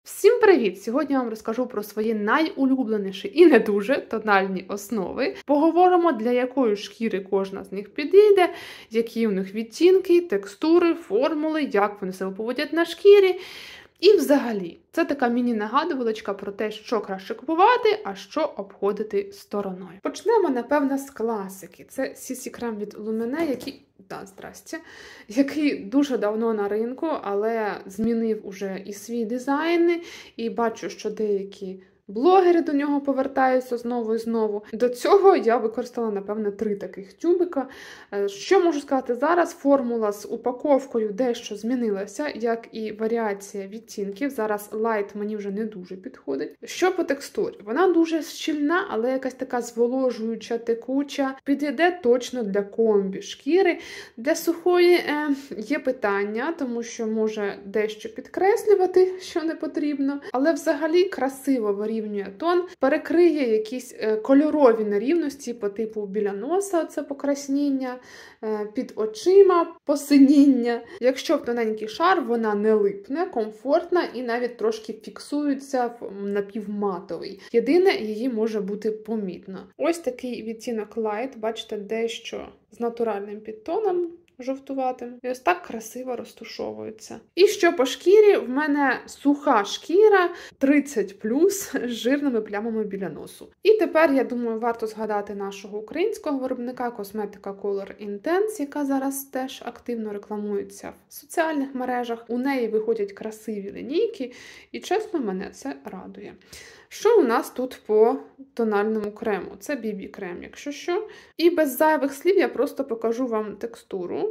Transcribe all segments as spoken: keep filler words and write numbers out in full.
Всім привіт! Сьогодні я вам розкажу про свої найулюбленіші і не дуже тональні основи. Поговоримо, для якої шкіри кожна з них підійде, які у них відтінки, текстури, формули, як вони себе поводять на шкірі. І взагалі, це така міні-нагадувалочка про те, що краще купувати, а що обходити стороною. Почнемо, напевно, з класики. Це сі сі крем від Lumineux, який, да, здрасте, який дуже давно на ринку, але змінив уже і свій дизайн, і бачу, що деякі блогери до нього повертаються знову і знову. До цього я використала, напевно, три таких тюбика. Що можу сказати зараз? Формула з упаковкою дещо змінилася, як і варіація відтінків. Зараз лайт мені вже не дуже підходить. Що по текстурі? Вона дуже щільна, але якась така зволожуюча, текуча. Підійде точно для комбі шкіри. Для сухої е, є питання, тому що може дещо підкреслювати, що не потрібно. Але взагалі красиво варіює Рівнює тон, перекриє якісь кольорові нерівності по типу біля носа, це покрасніння, під очима посиніння. Якщо в тоненький шар, вона не липне, комфортна і навіть трошки фіксується в напівматовий. Єдине, її може бути помітно. Ось такий відтінок Light, бачите, дещо з натуральним підтоном, жовтуватим. І ось так красиво розтушовується. І що по шкірі? В мене суха шкіра тридцять плюс з жирними плямами біля носу. І тепер, я думаю, варто згадати нашого українського виробника косметика Color Intense, яка зараз теж активно рекламується в соціальних мережах. У неї виходять красиві лінійки, і чесно, мене це радує. Що у нас тут по тональному крему? Це бі бі-крем, якщо що. І без зайвих слів я просто покажу вам текстуру.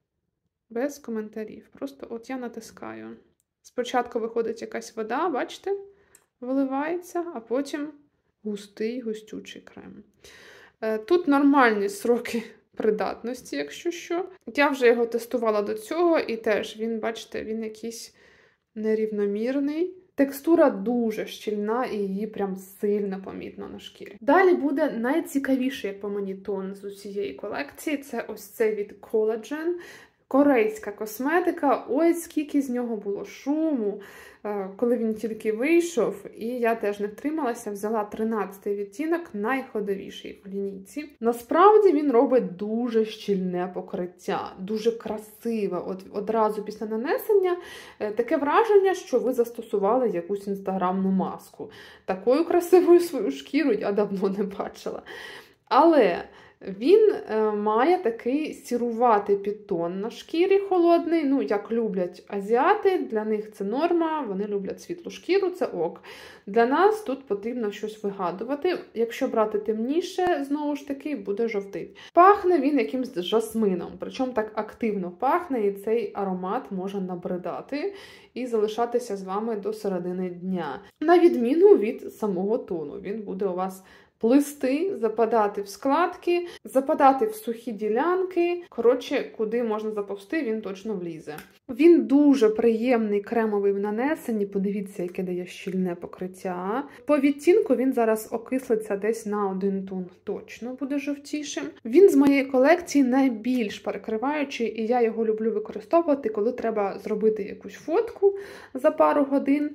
Без коментарів. Просто от я натискаю. Спочатку виходить якась вода, бачите? Виливається, а потім густий, густючий крем. Тут нормальні сроки придатності, якщо що. Я вже його тестувала до цього, і теж він, бачите, він якийсь нерівномірний. Текстура дуже щільна і її прям сильно помітно на шкірі. Далі буде найцікавіший, як по мені, тон з усієї колекції. Це ось цей від Collagen. Корейська косметика. Ой, скільки з нього було шуму, коли він тільки вийшов. І я теж не втрималася, взяла тринадцятий відтінок, найходовіший в лінійці. Насправді він робить дуже щільне покриття, дуже красиве. От одразу після нанесення таке враження, що ви застосували якусь інстаграмну маску. Такою красивою свою шкіру я давно не бачила. Але він е, має такий сіруватий підтон на шкірі холодний, ну, як люблять азіати, для них це норма, вони люблять світлу шкіру, це ок. Для нас тут потрібно щось вигадувати, якщо брати темніше, знову ж таки, буде жовтить. Пахне він якимсь жасмином, причому так активно пахне, і цей аромат може набридати і залишатися з вами до середини дня. На відміну від самого тону, він буде у вас плисти, западати в складки, западати в сухі ділянки. Коротше, куди можна заповзти, він точно влізе. Він дуже приємний, кремовий в нанесенні. Подивіться, яке дає щільне покриття. По відтінку він зараз окислиться десь на один тон. Точно буде жовтішим. Він з моєї колекції найбільш перекриваючий, і я його люблю використовувати, коли треба зробити якусь фотку за пару годин,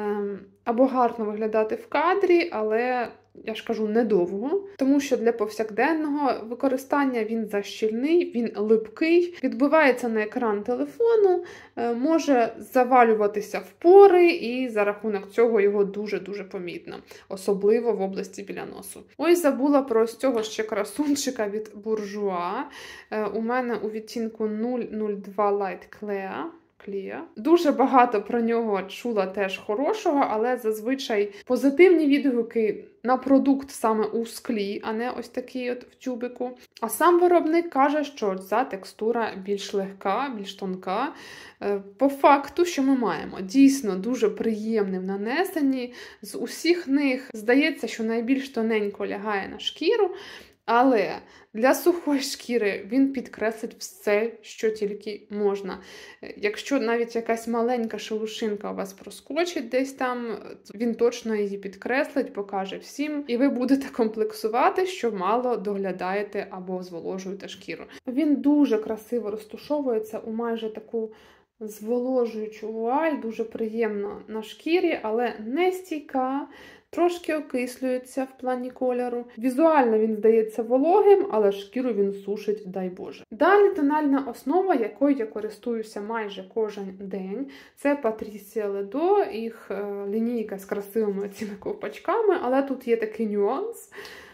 або гарно виглядати в кадрі, але я ж кажу, недовго, тому що для повсякденного використання він защільний, він липкий, відбивається на екран телефону, може завалюватися в пори, і за рахунок цього його дуже-дуже помітно, особливо в області біля носу. Ось забула про ось цього ще красунчика від Bourjois. У мене у відтінку нуль нуль два Light Clear. Клія. Дуже багато про нього чула теж хорошого, але зазвичай позитивні відгуки на продукт саме у склі, а не ось такий от в тюбику. А сам виробник каже, що ця текстура більш легка, більш тонка. По факту, що ми маємо? Дійсно дуже приємне в нанесенні. З усіх них здається, що найбільш тоненько лягає на шкіру, але для сухої шкіри він підкреслить все, що тільки можна. Якщо навіть якась маленька шелушинка у вас проскочить десь там, він точно її підкреслить, покаже всім, і ви будете комплексувати, що мало доглядаєте або зволожуєте шкіру. Він дуже красиво розтушовується у майже таку зволожуючу вуаль, дуже приємно на шкірі, але не стійка, трошки окислюється в плані кольору. Візуально він здається вологим, але шкіру він сушить, дай Боже. Далі тональна основа, якою я користуюся майже кожен день. Це Patricia Ledo, їх лінійка з красивими цими ковпачками, але тут є такий нюанс.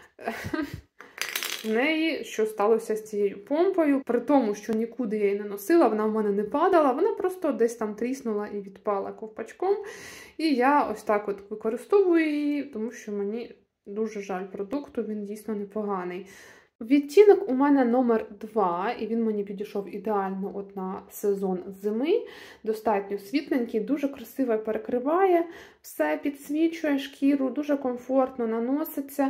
В неї, що сталося з цією помпою, при тому, що нікуди я її не носила, вона в мене не падала, вона просто десь там тріснула і відпала ковпачком. І я ось так от використовую її, тому що мені дуже жаль продукту, він дійсно непоганий. Відтінок у мене номер два, і він мені підійшов ідеально от на сезон зими. Достатньо світленький, дуже красиво перекриває, все підсвічує шкіру, дуже комфортно наноситься,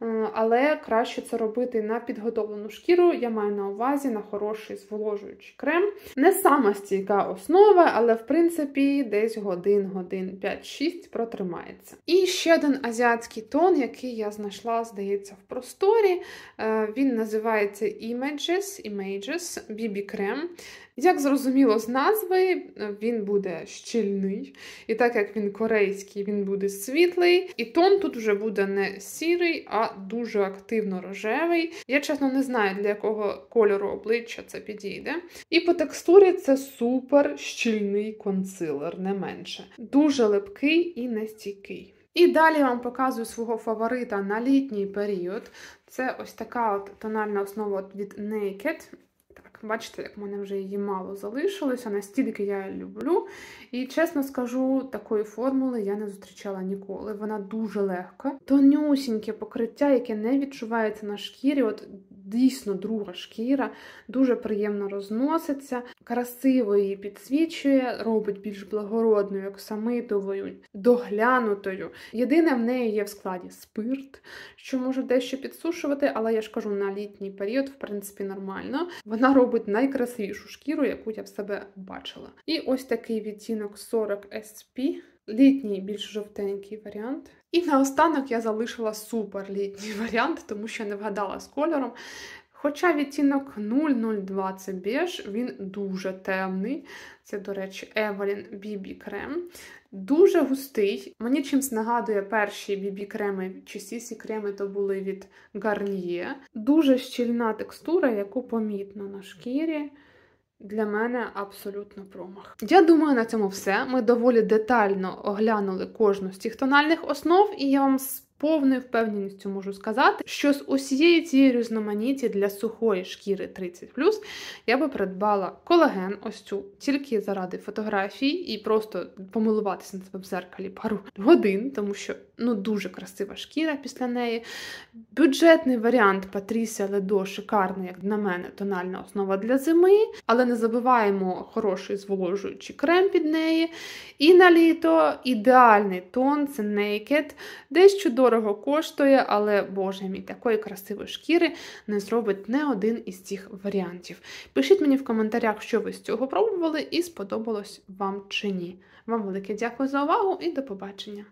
але краще це робити на підготовлену шкіру, я маю на увазі на хороший зволожуючий крем. Не сама стійка основа, але в принципі десь годин, годин п'ять-шість протримається. І ще один азіатський тон, який я знайшла, здається, в просторі. Він називається Images, Images бі бі-крем. Як зрозуміло з назви, він буде щільний. І так як він корейський, він буде світлий. І тон тут вже буде не сірий, а дуже активно рожевий. Я, чесно, не знаю, для якого кольору обличчя це підійде. І по текстурі це супер щільний консилер, не менше. Дуже липкий і нестійкий. І далі я вам показую свого фаворита на літній період. Це ось така от тональна основа від Naked. Так, бачите, як в мене вже її мало залишилося, настільки я її люблю. І, чесно скажу, такої формули я не зустрічала ніколи. Вона дуже легка. Тонюсіньке покриття, яке не відчувається на шкірі. От дійсно друга шкіра, дуже приємно розноситься, красиво її підсвічує, робить більш благородною, оксамитовою, доглянутою. Єдине, в неї є в складі спирт, що може дещо підсушувати, але я ж кажу, на літній період, в принципі, нормально. Вона робить найкрасивішу шкіру, яку я в себе бачила. І ось такий відтінок сорок ес пі. Літній, більш жовтенький варіант. І наостанок я залишила супер літній варіант, тому що не вгадала з кольором. Хоча відтінок нуль нуль два це беж, він дуже темний. Це, до речі, Evelyn бі бі-крем. Дуже густий. Мені чимось нагадує перші бі бі-креми чи сі сі-креми, то були від Garnier. Дуже щільна текстура, яку помітно на шкірі. Для мене абсолютно промах. Я думаю, на цьому все. Ми доволі детально оглянули кожну з цих тональних основ, і я вам з повною впевненістю можу сказати, що з усієї цієї різноманіті для сухої шкіри тридцять плюс я би придбала колаген, ось цю, тільки заради фотографій і просто помилуватися на себе в зеркалі пару годин, тому що, ну, дуже красива шкіра після неї. Бюджетний варіант Patricia Ledo шикарний, як на мене, тональна основа для зими, але не забуваємо хороший зволожуючий крем під неї. І на літо ідеальний тон, це Naked, дещо дорого коштує, але, боже мій, такої красивої шкіри не зробить не один із цих варіантів. Пишіть мені в коментарях, що ви з цього пробували і сподобалось вам чи ні. Вам велике дякую за увагу і до побачення!